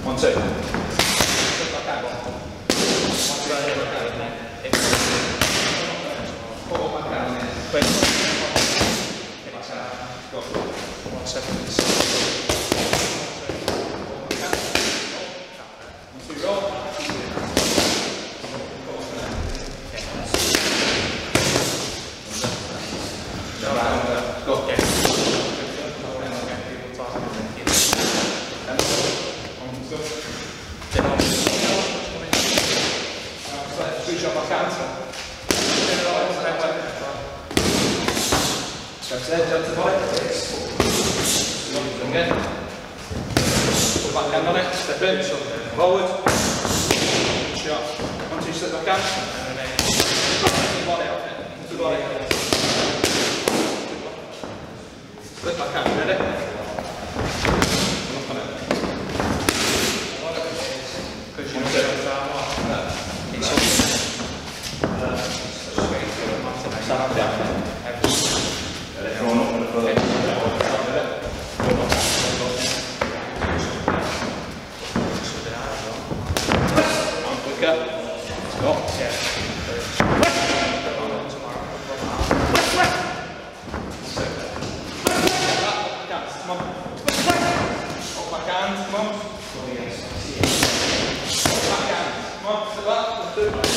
1, 2. Sit back out. 1, 2. Pull back down. Quick. Go. 1 second. 1, 2, roll. Go. Switch up back out. That's it, jump to the body. Again. Put back hand on it, step in, forward. Shot. Once you slip back out. Body out. Into the body. Slip back out, ready? Look on it. Cushion it. It's stand down. Going up for the further. Quicker. Let's go. Yeah. Come on. Up back hands, come on. Back hands, come on, sit back.